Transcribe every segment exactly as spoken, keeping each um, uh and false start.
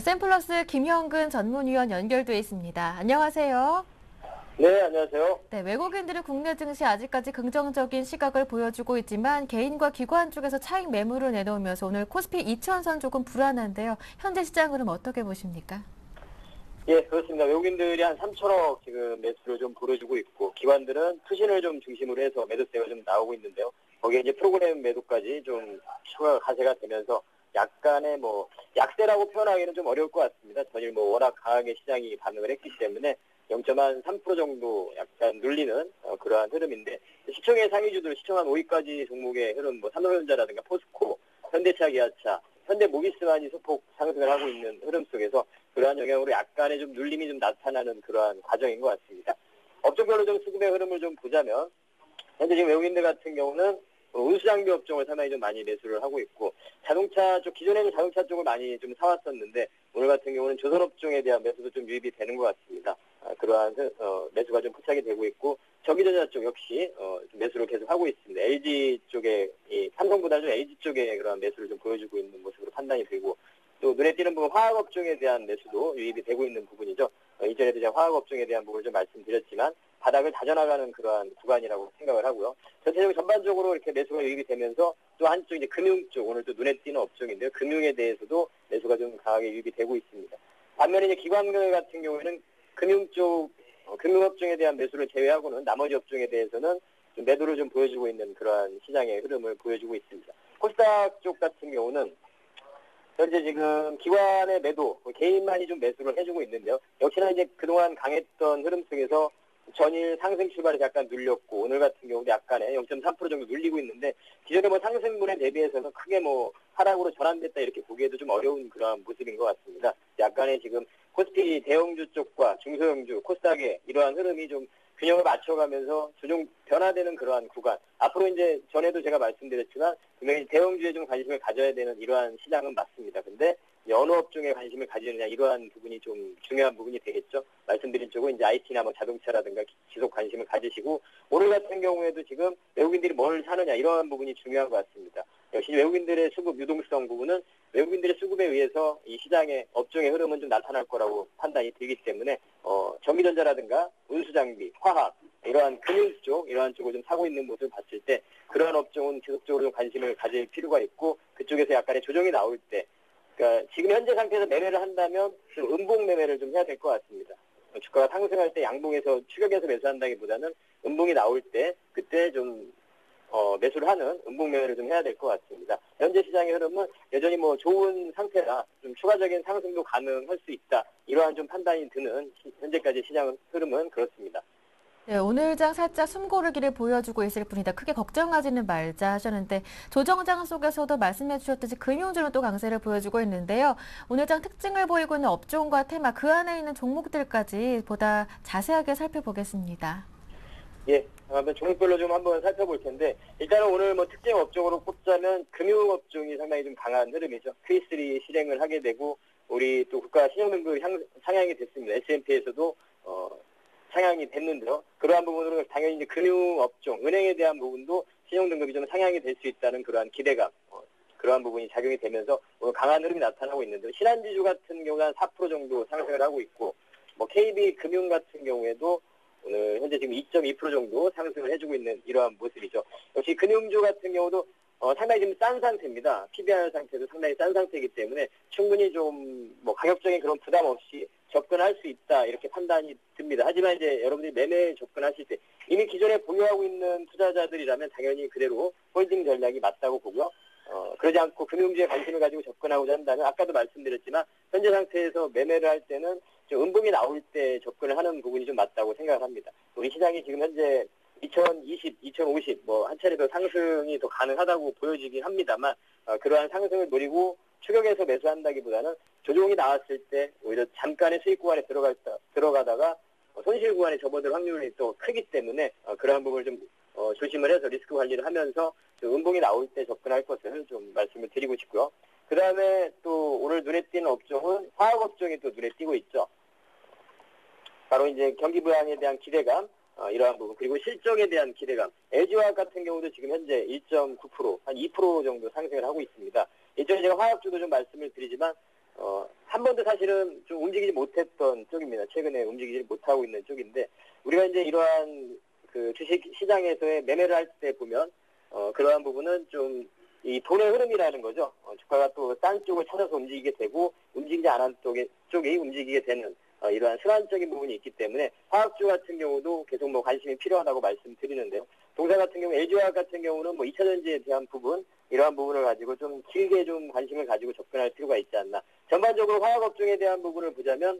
에스엠플러스 김형근 전문위원 연결돼 있습니다. 안녕하세요. 네, 안녕하세요. 네, 외국인들은 국내 증시 아직까지 긍정적인 시각을 보여주고 있지만 개인과 기관 쪽에서 차익 매물을 내놓으면서 오늘 코스피 이천 선 조금 불안한데요. 현재 시장 흐름 어떻게 보십니까? 예, 그렇습니다. 외국인들이 한 삼천억 지금 매수를 좀 보여주고 있고, 기관들은 투신을 좀 중심으로 해서 매도세가 좀 나오고 있는데요. 거기에 이제 프로그램 매도까지 좀 추가 가세가 되면서 약간의 뭐 약세라고 표현하기는 좀 어려울 것 같습니다. 전일 뭐 워낙 강하게 시장이 반응을 했기 때문에 영 점 삼 퍼센트 정도 약간 눌리는 어, 그러한 흐름인데, 시총의 상위주들 시총 한 오 위까지 종목의 흐름, 뭐 삼성전자라든가 포스코, 현대차, 기아차, 현대모비스만이 소폭 상승을 하고 있는 흐름 속에서 그러한 영향으로 약간의 좀 눌림이 좀 나타나는 그러한 과정인 것 같습니다. 업종별로 좀 수급의 흐름을 좀 보자면, 현재 지금 외국인들 같은 경우는 운수장비 업종을 상당히 좀 많이 매수를 하고 있고, 자동차 쪽, 기존에는 자동차 쪽을 많이 좀 사왔었는데, 오늘 같은 경우는 조선업종에 대한 매수도 좀 유입이 되는 것 같습니다. 아, 그러한 어, 매수가 좀 포착이 되고 있고, 전기전자 쪽 역시 어, 좀 매수를 계속 하고 있습니다. 엘지 쪽에, 이 삼성보다 좀 엘지 쪽에 그런 매수를 좀 보여주고 있는 모습으로 판단이 되고, 또 눈에 띄는 부분 화학업종에 대한 매수도 유입이 되고 있는 부분이죠. 어, 이전에도 제가 화학업종에 대한 부분을 좀 말씀드렸지만, 바닥을 다져나가는 그러한 구간이라고 생각을 하고요. 전체적으로 전반적으로 이렇게 매수가 유입이 되면서 또 한쪽 이제 금융 쪽, 오늘 또 눈에 띄는 업종인데요. 금융에 대해서도 매수가 좀 강하게 유입이 되고 있습니다. 반면에 이제 기관들 같은 경우에는 금융 쪽, 어, 금융업종에 대한 매수를 제외하고는 나머지 업종에 대해서는 좀 매도를 좀 보여주고 있는 그러한 시장의 흐름을 보여주고 있습니다. 코스닥 쪽 같은 경우는 현재 지금 기관의 매도, 개인만이 좀 매수를 해주고 있는데요. 역시나 이제 그동안 강했던 흐름 속에서 전일 상승 출발이 약간 눌렸고, 오늘 같은 경우도 약간의 영 점 삼 퍼센트 정도 눌리고 있는데, 기존의 뭐 상승분에 대비해서는 크게 뭐 하락으로 전환됐다 이렇게 보기에도 좀 어려운 그런 모습인 것 같습니다. 약간의 지금 코스피 대형주 쪽과 중소형주, 코스닥의 이러한 흐름이 좀 균형을 맞춰가면서 조정 변화되는 그러한 구간. 앞으로 이제 전에도 제가 말씀드렸지만 분명히 대형주에 좀 관심을 가져야 되는 이러한 시장은 맞습니다. 근데 어느 업종에 관심을 가지느냐, 이러한 부분이 좀 중요한 부분이 되겠죠. 말씀드린 쪽은 이제 아이티나 뭐 자동차라든가 지속 관심을 가지시고, 오늘 같은 경우에도 지금 외국인들이 뭘 사느냐, 이러한 부분이 중요한 것 같습니다. 역시 외국인들의 수급 유동성 부분은 외국인들의 수급에 의해서 이 시장의 업종의 흐름은 좀 나타날 거라고 판단이 되기 때문에 어, 전기전자라든가 운수장비, 화학, 이러한 금융 쪽, 이러한 쪽을 좀 사고 있는 모습을 봤을 때 그러한 업종은 지속적으로 좀 관심을 가질 필요가 있고, 그쪽에서 약간의 조정이 나올 때, 그러니까 지금 현재 상태에서 매매를 한다면 좀 음봉 매매를 좀 해야 될 것 같습니다. 주가가 상승할 때 양봉에서 추격해서 매수한다기보다는 음봉이 나올 때 그때 좀 어, 매수를 하는 음봉 매매를 좀 해야 될 것 같습니다. 현재 시장의 흐름은 여전히 뭐 좋은 상태라 좀 추가적인 상승도 가능할 수 있다, 이러한 좀 판단이 드는 시, 현재까지 시장 흐름은 그렇습니다. 네, 오늘장 살짝 숨고르기를 보여주고 있을 뿐이다. 크게 걱정하지는 말자 하셨는데, 조정장 속에서도 말씀해 주셨듯이 금융주는 또 강세를 보여주고 있는데요. 오늘장 특징을 보이고 있는 업종과 테마, 그 안에 있는 종목들까지 보다 자세하게 살펴보겠습니다. 예, 한번 종목별로 좀 한번 살펴볼 텐데, 일단은 오늘 뭐 특정 업종으로 꼽자면 금융업종이 상당히 좀 강한 흐름이죠. 큐이 쓰리 실행을 하게 되고, 우리 또 국가 신용등급 상향이 됐습니다. 에스앤피에서도 어, 상향이 됐는데요. 그러한 부분으로 당연히 이제 금융업종, 은행에 대한 부분도 신용등급이 좀 상향이 될 수 있다는 그러한 기대감, 어, 그러한 부분이 작용이 되면서 오늘 강한 흐름이 나타나고 있는데요. 신한지주 같은 경우는 한 사 퍼센트 정도 상승을 하고 있고, 뭐 케이비금융 같은 경우에도 오늘 현재 지금 이 점 이 퍼센트 정도 상승을 해주고 있는 이러한 모습이죠. 역시 금융주 같은 경우도 어, 상당히 지금 싼 상태입니다. 피비알 상태도 상당히 싼 상태이기 때문에 충분히 좀 뭐 가격적인 그런 부담 없이 접근할 수 있다, 이렇게 판단이 듭니다. 하지만 이제 여러분들이 매매에 접근하실 때 이미 기존에 보유하고 있는 투자자들이라면 당연히 그대로 홀딩 전략이 맞다고 보고요. 어, 그러지 않고 금융주에 관심을 가지고 접근하고자 한다면 아까도 말씀드렸지만 현재 상태에서 매매를 할 때는 좀 음봉이 나올 때 접근을 하는 부분이 좀 맞다고 생각을 합니다. 우리 시장이 지금 현재 이천이십, 이천오십 뭐 한 차례 더 상승이 더 가능하다고 보여지긴 합니다만, 어, 그러한 상승을 노리고 추격해서 매수한다기보다는 조정이 나왔을 때 오히려 잠깐의 수익 구간에 들어갔다, 들어가다가 어, 손실 구간에 접어들 확률이 또 크기 때문에 어, 그러한 부분을 좀 어, 조심을 해서 리스크 관리를 하면서 음봉이 나올 때 접근할 것을 좀 말씀을 드리고 싶고요. 그 다음에 또 오늘 눈에 띄는 업종은 화학업종이 또 눈에 띄고 있죠. 바로 이제 경기 부양에 대한 기대감, 어, 이러한 부분, 그리고 실적에 대한 기대감. 엘지화학 같은 경우도 지금 현재 일 점 구 퍼센트, 한 이 퍼센트 정도 상승을 하고 있습니다. 이전에 제가 화학주도 좀 말씀을 드리지만 어, 한 번도 사실은 좀 움직이지 못했던 쪽입니다. 최근에 움직이지 못하고 있는 쪽인데, 우리가 이제 이러한 그 주식 시장에서의 매매를 할 때 보면, 어, 그러한 부분은 좀 이 돈의 흐름이라는 거죠. 어, 주가가 또 싼 쪽을 찾아서 움직이게 되고, 움직이지 않은 쪽에, 쪽이 움직이게 되는, 어, 이러한 순환적인 부분이 있기 때문에, 화학주 같은 경우도 계속 뭐 관심이 필요하다고 말씀드리는데요. 동사 같은 경우, 엘지화학 같은 경우는 뭐 이차 전지에 대한 부분, 이러한 부분을 가지고 좀 길게 좀 관심을 가지고 접근할 필요가 있지 않나. 전반적으로 화학업종에 대한 부분을 보자면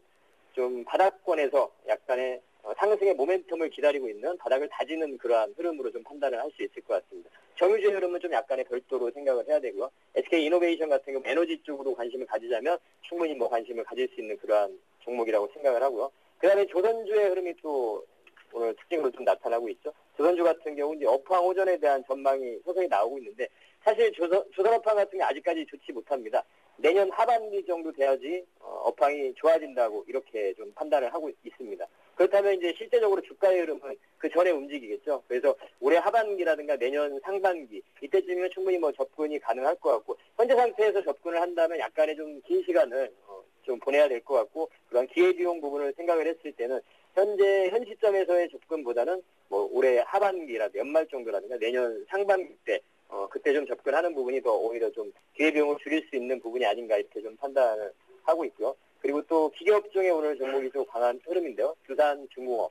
좀 바닥권에서 약간의 상승의 모멘텀을 기다리고 있는, 바닥을 다지는 그러한 흐름으로 좀 판단을 할 수 있을 것 같습니다. 정유주의 흐름은 좀 약간의 별도로 생각을 해야 되고요. 에스케이이노베이션 같은 경우 에너지 쪽으로 관심을 가지자면 충분히 뭐 관심을 가질 수 있는 그러한 종목이라고 생각을 하고요. 그 다음에 조선주의 흐름이 또 오늘 특징으로 좀 나타나고 있죠. 조선주 같은 경우 이제 업황 호전에 대한 전망이 서서히 나오고 있는데, 사실 조선, 조선업황 같은 게 아직까지 좋지 못합니다. 내년 하반기 정도 돼야지 어, 업황이 좋아진다고 이렇게 좀 판단을 하고 있습니다. 그렇다면 이제 실제적으로 주가의 흐름은 그 전에 움직이겠죠. 그래서 올해 하반기라든가 내년 상반기 이때쯤이면 충분히 뭐 접근이 가능할 것 같고, 현재 상태에서 접근을 한다면 약간의 좀 긴 시간을 어, 좀 보내야 될 것 같고, 그런 기회비용 부분을 생각을 했을 때는 현재 현 시점에서의 접근보다는 뭐 올해 하반기라든가 연말 정도라든가 내년 상반기 때 어, 그때 좀 접근하는 부분이 더 오히려 좀 기회비용을 줄일 수 있는 부분이 아닌가 이렇게 좀 판단을 하고 있고요. 그리고 또 기계업종의 오늘 종목이 좀 강한 흐름인데요. 두산중공업,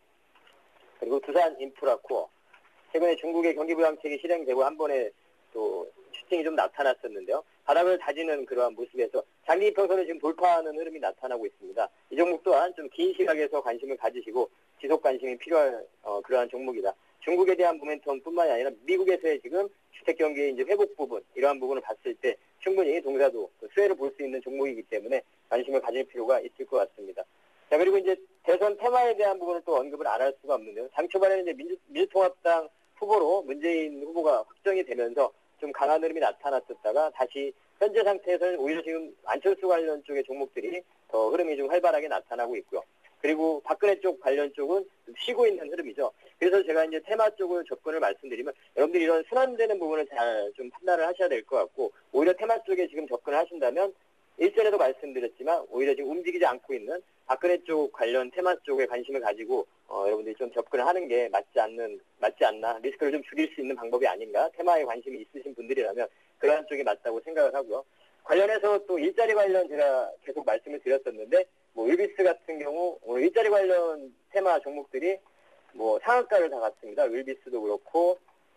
그리고 두산인프라코어. 최근에 중국의 경기부양책이 실행되고 한 번에 또 슈팅이 좀 나타났었는데요. 바닥을 다지는 그러한 모습에서 장기 이평선을 지금 돌파하는 흐름이 나타나고 있습니다. 이 종목 또한 좀 긴 시각에서 관심을 가지시고 지속 관심이 필요한 어, 그러한 종목이다. 중국에 대한 모멘텀뿐만이 아니라 미국에서의 지금 주택 경기의 이제 회복 부분, 이러한 부분을 봤을 때 충분히 동사도 수혜를 볼 수 있는 종목이기 때문에 관심을 가질 필요가 있을 것 같습니다. 자, 그리고 이제 대선 테마에 대한 부분을 또 언급을 안 할 수가 없는데요. 당 초반에는 이제 민주, 민주통합당 후보로 문재인 후보가 확정이 되면서 좀 강한 흐름이 나타났었다가 다시 현재 상태에서는 오히려 지금 안철수 관련 쪽의 종목들이 더 흐름이 좀 활발하게 나타나고 있고요. 그리고 박근혜 쪽 관련 쪽은 쉬고 있는 흐름이죠. 그래서 제가 이제 테마 쪽을 접근을 말씀드리면 여러분들이 이런 순환되는 부분을 잘 좀 판단을 하셔야 될 것 같고, 오히려 테마 쪽에 지금 접근을 하신다면 일전에도 말씀드렸지만 오히려 지금 움직이지 않고 있는 박근혜 쪽 관련 테마 쪽에 관심을 가지고 어, 여러분들이 좀 접근을 하는 게 맞지 않는 맞지 않나, 리스크를 좀 줄일 수 있는 방법이 아닌가, 테마에 관심이 있으신 분들이라면 그러한 쪽이 맞다고 생각을 하고요. 관련해서 또 일자리 관련 제가 계속 말씀을 드렸었는데, 뭐 윌비스 같은 경우 오늘 일자리 관련 테마 종목들이 뭐 상한가를 다 갔습니다. 윌비스도 그렇고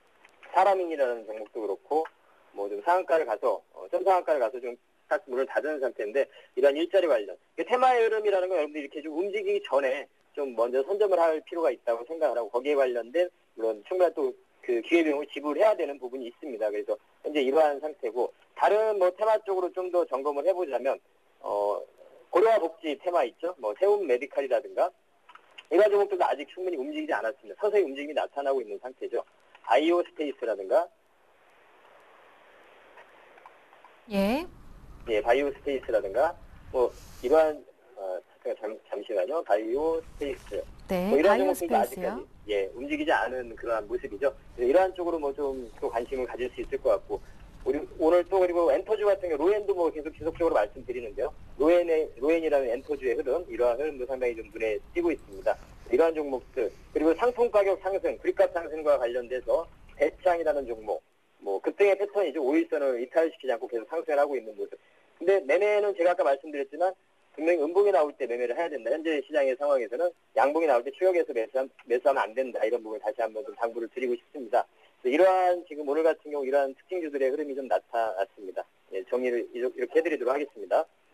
사람인이라는 종목도 그렇고 뭐 좀 상한가를 가서 어, 점상한가를 가서 좀 딱 문을 닫은 상태인데, 이런 일자리 관련 테마의 흐름이라는 건 여러분들이 이렇게 좀 움직이기 전에 좀 먼저 선점을 할 필요가 있다고 생각을 하고, 거기에 관련된 물론 충분한 또 그 기회비용을 지불해야 되는 부분이 있습니다. 그래서 현재 이러한 상태고, 다른 뭐 테마 쪽으로 좀 더 점검을 해보자면 어 고려와 복지 테마 있죠. 뭐 세움 메디칼이라든가 이런 종목들도 아직 충분히 움직이지 않았습니다. 서서히 움직임이 나타나고 있는 상태죠. 바이오 스페이스라든가 예. 예, 바이오 스페이스라든가 뭐 이러한 어 잠, 잠시만요. 바이오 스페이스 네, 뭐 이러한 바이오 종목들도 스페이스요. 아직까지 예 움직이지 않은 그러한 모습이죠. 이러한 쪽으로 뭐 좀 또 관심을 가질 수 있을 것 같고, 우리 오늘 또 그리고 엔터주 같은 경우 로엔도 뭐 계속 지속적으로 말씀드리는데요. 로엔의 로엔이라는 엔터주의 흐름, 이러한 흐름도 상당히 좀 눈에 띄고 있습니다. 이러한 종목들, 그리고 상품 가격 상승, 구리값 상승과 관련돼서 대창이라는 종목, 뭐 급등의 패턴이죠. 오일선을 이탈시키지 않고 계속 상승을 하고 있는 모습. 근데 매매는 제가 아까 말씀드렸지만 분명히 음봉이 나올 때 매매를 해야 된다. 현재 시장의 상황에서는 양봉이 나올 때 추격해서 매수하면, 매수하면 안 된다. 이런 부분을 다시 한번 좀 당부를 드리고 싶습니다. 이러한 지금 오늘 같은 경우 이러한 특징주들의 흐름이 좀 나타났습니다. 예, 정리를 이렇게 해드리도록 하겠습니다.